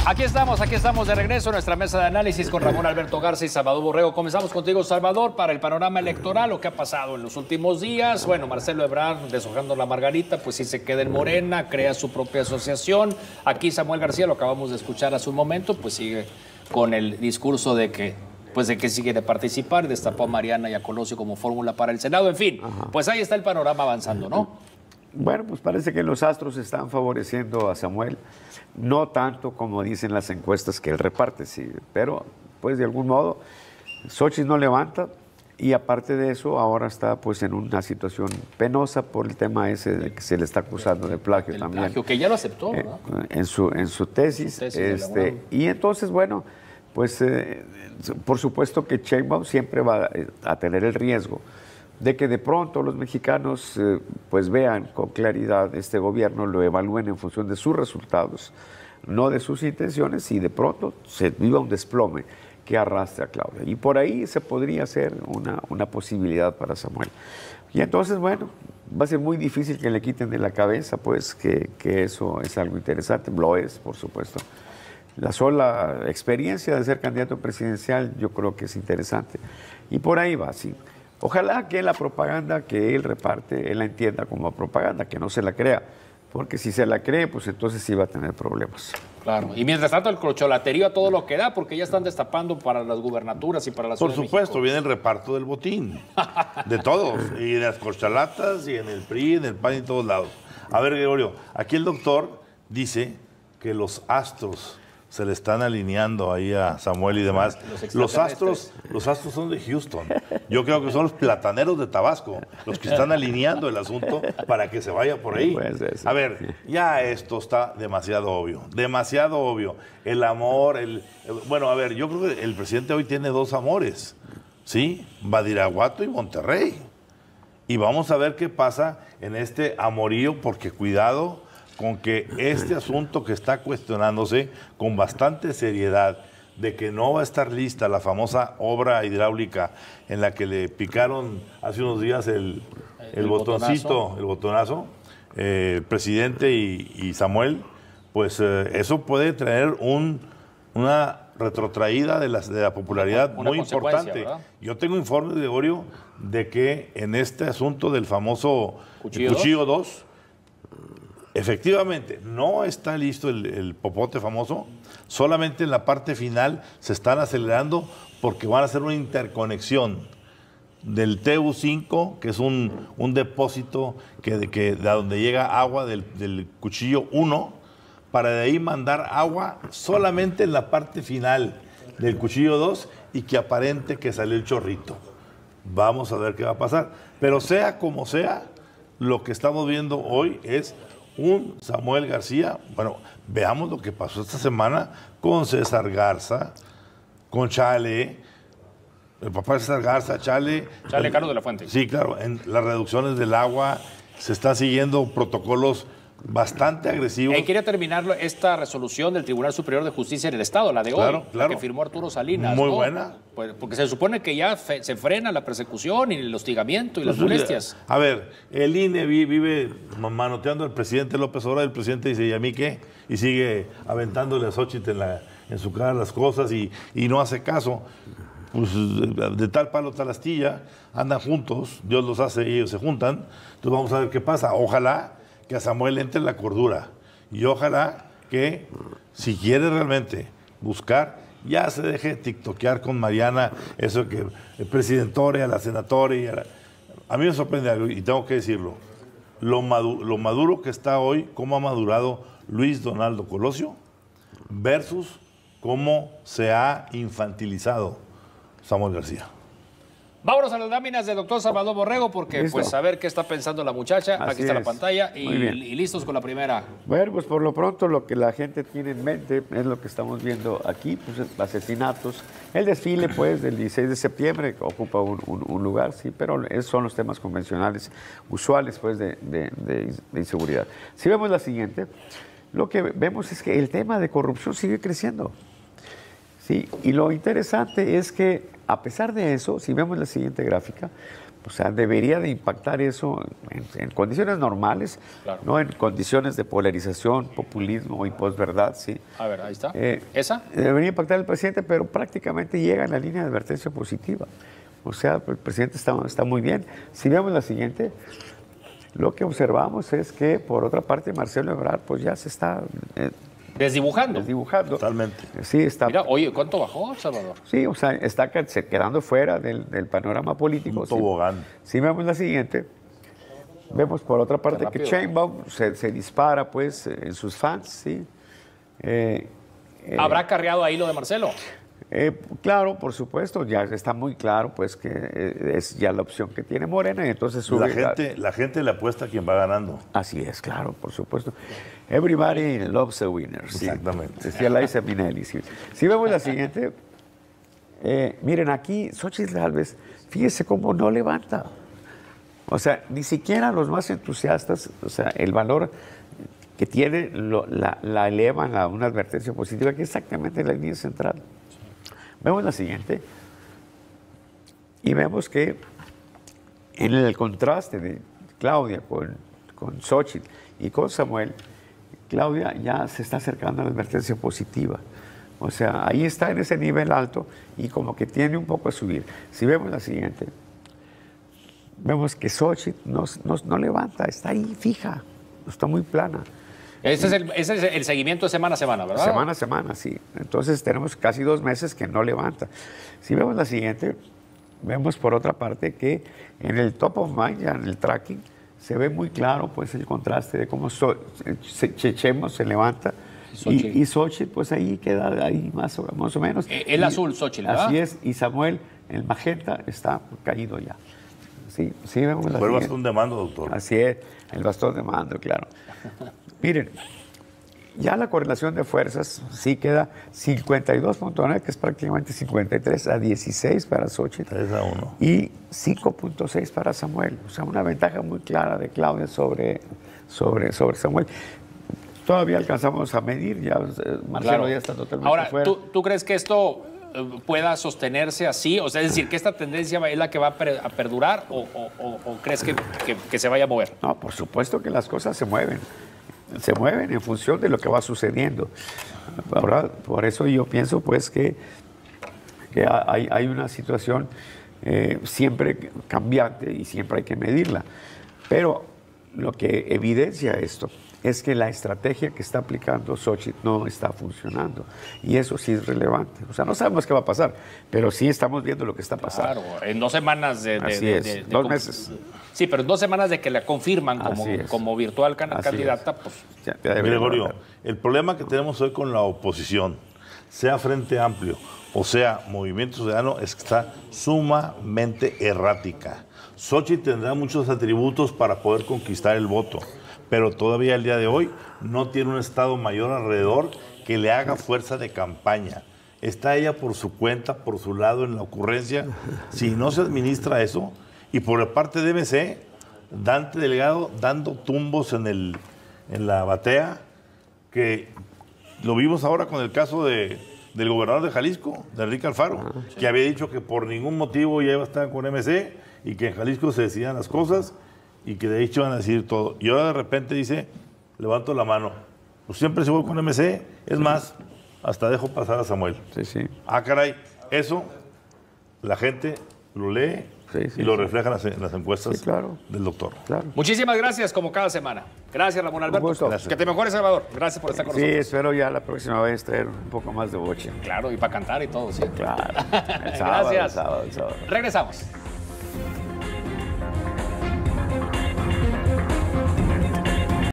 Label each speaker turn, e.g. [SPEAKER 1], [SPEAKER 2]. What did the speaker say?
[SPEAKER 1] Aquí estamos de regreso en nuestra mesa de análisis con Ramón Alberto Garza y Salvador Borrego. Comenzamos contigo, Salvador, para el panorama electoral, lo que ha pasado en los últimos días. Bueno, Marcelo Ebrard, deshojando la margarita, pues sí se queda en Morena, crea su propia asociación. Aquí Samuel García, lo acabamos de escuchar hace un momento, pues sigue con el discurso de que sigue de participar, destapó a Mariana y a Colosio como fórmula para el Senado. En fin, pues ahí está el panorama avanzando, ¿no?
[SPEAKER 2] Bueno, pues parece que los astros están favoreciendo a Samuel, no tanto como dicen las encuestas que él reparte, sí, pero pues de algún modo Xochitl no levanta y aparte de eso ahora está pues en una situación penosa por el tema ese de que se le está acusando de plagio también.
[SPEAKER 1] Plagio, que ya lo aceptó, ¿verdad?
[SPEAKER 2] En su tesis, y entonces bueno, pues por supuesto que Sheinbaum siempre va a tener el riesgo de que de pronto los mexicanos pues vean con claridad este gobierno, lo evalúen en función de sus resultados, no de sus intenciones, y de pronto se viva un desplome que arrastre a Claudia. Y por ahí se podría hacer una posibilidad para Samuel. Y entonces, bueno, va a ser muy difícil que le quiten de la cabeza, pues, que eso es algo interesante. Lo es, por supuesto. La sola experiencia de ser candidato presidencial yo creo que es interesante. Y por ahí va, sí. Ojalá que la propaganda que él reparte, él la entienda como propaganda, que no se la crea, porque si se la cree, pues entonces sí va a tener problemas.
[SPEAKER 1] Claro, y mientras tanto el corcholaterío a todo lo que da, porque ya están destapando para las gubernaturas y para la Ciudad
[SPEAKER 3] Por supuesto, viene el reparto del botín, de todos, y en las corcholatas, y en el PRI, en el PAN, y en todos lados. A ver, Gregorio, aquí el doctor dice que los astros se le están alineando ahí a Samuel y demás. Los astros son de Houston. Yo creo que son los plataneros de Tabasco los que están alineando el asunto para que se vaya por ahí. A ver, ya esto está demasiado obvio. Demasiado obvio. El amor, bueno, a ver, yo creo que el presidente hoy tiene dos amores, ¿sí? Badiraguato y Monterrey. Y vamos a ver qué pasa en este amorío, porque cuidado con que este asunto que está cuestionándose con bastante seriedad, de que no va a estar lista la famosa obra hidráulica en la que le picaron hace unos días el botonazo, el presidente y Samuel, pues eso puede traer una retrotraída de la popularidad muy importante. ¿Verdad? Yo tengo informes, Gregorio, de que en este asunto del famoso Cuchillo 2, efectivamente, no está listo el popote famoso, solamente en la parte final se están acelerando porque van a hacer una interconexión del TU5, que es un depósito de donde llega agua del Cuchillo 1, para de ahí mandar agua solamente en la parte final del Cuchillo 2 y que aparente que salió el chorrito. Vamos a ver qué va a pasar. Pero sea como sea, lo que estamos viendo hoy es un Samuel García. Bueno, veamos lo que pasó esta semana con César Garza, con Chale, el papá de César Garza, Chale
[SPEAKER 1] Carlos de la Fuente.
[SPEAKER 3] Sí, claro, en las reducciones del agua se están siguiendo protocolos bastante agresivos.
[SPEAKER 1] Quería terminar esta resolución del Tribunal Superior de Justicia del Estado, la de hoy, la que firmó Arturo Salinas.
[SPEAKER 3] Muy buena.
[SPEAKER 1] Pues, porque se supone que ya se frena la persecución y el hostigamiento y las molestias.
[SPEAKER 3] A ver, el INE vive manoteando al presidente López Obrador, el presidente dice, ¿y a mí qué? Y sigue aventándole a Xochitl en su cara las cosas y no hace caso. Pues de tal palo, tal astilla, andan juntos, Dios los hace y ellos se juntan. Entonces vamos a ver qué pasa. Ojalá que a Samuel entre la cordura y ojalá que, si quiere realmente buscar, ya se deje tiktokear con Mariana, eso que el presidentore, a la senatore. A mí me sorprende algo y tengo que decirlo, lo maduro que está hoy, cómo ha madurado Luis Donaldo Colosio versus cómo se ha infantilizado Samuel García.
[SPEAKER 1] Vámonos a las láminas del doctor Salvador Borrego, porque pues a ver qué está pensando la muchacha.
[SPEAKER 2] Así
[SPEAKER 1] aquí está
[SPEAKER 2] es.
[SPEAKER 1] La pantalla y listos con la primera.
[SPEAKER 2] Bueno, pues por lo pronto lo que la gente tiene en mente es lo que estamos viendo aquí, pues asesinatos. El desfile, pues, del 16 de septiembre ocupa un lugar, sí, pero esos son los temas convencionales, usuales, pues, de inseguridad. Si vemos la siguiente, lo que vemos es que el tema de corrupción sigue creciendo. Sí, y lo interesante es que, a pesar de eso, si vemos la siguiente gráfica, O sea, debería de impactar eso en condiciones normales,
[SPEAKER 1] Claro.
[SPEAKER 2] no en condiciones de polarización, populismo y posverdad, sí.
[SPEAKER 1] A ver, ahí está. ¿Esa?
[SPEAKER 2] Debería impactar al presidente, pero prácticamente llega en la línea de advertencia positiva. O sea, el presidente está muy bien. Si vemos la siguiente, lo que observamos es que, por otra parte, Marcelo Ebrard pues ya se está
[SPEAKER 1] Desdibujando.
[SPEAKER 2] desdibujando.
[SPEAKER 3] Totalmente.
[SPEAKER 2] Sí, está.
[SPEAKER 1] Mira, oye, ¿cuánto bajó, Salvador?
[SPEAKER 2] Sí, o sea, está quedando fuera del panorama político.
[SPEAKER 3] Un tobogán.
[SPEAKER 2] Si vemos la siguiente, vemos por otra parte que
[SPEAKER 1] rápido.
[SPEAKER 2] Sheinbaum se dispara pues en sus fans, ¿sí?
[SPEAKER 1] ¿Habrá carreado ahí lo de Marcelo?
[SPEAKER 2] Claro, por supuesto, ya está muy claro pues que es ya la opción que tiene Morena y entonces sube.
[SPEAKER 3] La gente le apuesta a quien va ganando.
[SPEAKER 2] Así es, claro, por supuesto. Everybody loves a winner. Sí.
[SPEAKER 3] Exactamente.
[SPEAKER 2] Decía Liza Minnelli. Sí. Si vemos la siguiente, miren aquí, Xóchitl Gálvez, fíjese cómo no levanta. O sea, ni siquiera los más entusiastas, o sea, el valor que tiene la elevan a una advertencia positiva, que es exactamente la línea central. Vemos la siguiente y vemos que en el contraste de Claudia con Xóchitl y con Samuel, Claudia ya se está acercando a la advertencia positiva. O sea, ahí está en ese nivel alto y como que tiene un poco a subir. Si vemos la siguiente, vemos que Xóchitl no levanta, está ahí fija, está muy plana.
[SPEAKER 1] Ese es el seguimiento de semana a semana, ¿verdad?
[SPEAKER 2] Semana a semana, sí. Entonces tenemos casi 2 meses que no levanta. Si vemos la siguiente, vemos por otra parte que en el top of mind, ya en el tracking, se ve muy claro pues el contraste de cómo Sheinbaum se levanta y Xóchitl pues ahí queda ahí más o menos.
[SPEAKER 1] El azul, Xóchitl, ¿verdad?
[SPEAKER 2] Así es, y Samuel, el magenta, está caído ya. Sí, vemos la
[SPEAKER 3] Fue el
[SPEAKER 2] siguiente.
[SPEAKER 3] bastón de mando, doctor.
[SPEAKER 2] Así es, el bastón de mando, claro. Miren, ya la correlación de fuerzas sí queda 52.9, que es prácticamente 53-16 para Xóchitl.
[SPEAKER 3] 3-1.
[SPEAKER 2] Y 5.6 para Samuel. O sea, una ventaja muy clara de Claudia sobre Samuel. Todavía alcanzamos a medir, ya Marcelo
[SPEAKER 1] Claro.
[SPEAKER 2] ya está totalmente
[SPEAKER 1] Ahora,
[SPEAKER 2] fuera.
[SPEAKER 1] ¿tú crees que esto pueda sostenerse así? O sea, es decir, que esta tendencia es la que va a perdurar o crees que se vaya a mover?
[SPEAKER 2] No, por supuesto que las cosas se mueven en función de lo que va sucediendo. Ahora, por eso yo pienso pues que hay una situación siempre cambiante y siempre hay que medirla. Pero lo que evidencia esto es que la estrategia que está aplicando Xóchitl no está funcionando. Y eso sí es relevante. O sea, no sabemos qué va a pasar, pero sí estamos viendo lo que está pasando.
[SPEAKER 1] Claro, en 2 semanas
[SPEAKER 2] Así es, 2 meses.
[SPEAKER 1] Sí, pero en 2 semanas de que la confirman
[SPEAKER 2] Así es.
[SPEAKER 1] como virtual
[SPEAKER 2] Así
[SPEAKER 1] candidata, pues
[SPEAKER 2] Ya debería
[SPEAKER 3] Gregorio,
[SPEAKER 2] tratar.
[SPEAKER 3] el problema que tenemos hoy con la oposición, sea Frente Amplio o sea Movimiento Ciudadano, es que está sumamente errática. Xóchitl tendrá muchos atributos para poder conquistar el voto, pero todavía el día de hoy no tiene un Estado mayor alrededor que le haga fuerza de campaña. Está ella por su cuenta, por su lado, en la ocurrencia. Si no se administra eso, y por parte de MC, Dante Delgado dando tumbos en la batea, que lo vimos ahora con el caso del gobernador de Jalisco, de Enrique Alfaro, que había dicho que por ningún motivo ya iba a estar con MC y que en Jalisco se decían las cosas y que de hecho iban a decir todo. Y ahora de repente dice, levanto la mano, pues siempre se voy con MC, es más, hasta dejo pasar a Samuel.
[SPEAKER 2] Sí.
[SPEAKER 3] Ah, caray, eso la gente lo lee y lo refleja en las encuestas
[SPEAKER 2] Sí, claro.
[SPEAKER 3] del doctor.
[SPEAKER 2] Claro.
[SPEAKER 1] muchísimas gracias como cada semana. Gracias, Ramón Alberto.
[SPEAKER 2] gusto.
[SPEAKER 1] Que te mejores, Salvador. Gracias por estar con
[SPEAKER 2] Sí,
[SPEAKER 1] nosotros.
[SPEAKER 2] espero ya la próxima vez traer un poco más de boche.
[SPEAKER 1] Claro, y para cantar y todo, sí.
[SPEAKER 2] Claro. El sábado,
[SPEAKER 1] Gracias.
[SPEAKER 2] el sábado.
[SPEAKER 1] Regresamos.